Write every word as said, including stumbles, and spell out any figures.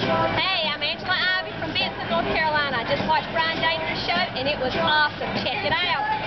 Hey, I'm Angela Ivy from Benson, North Carolina. I just watched Brian Danger's show, and it was awesome. Check it out.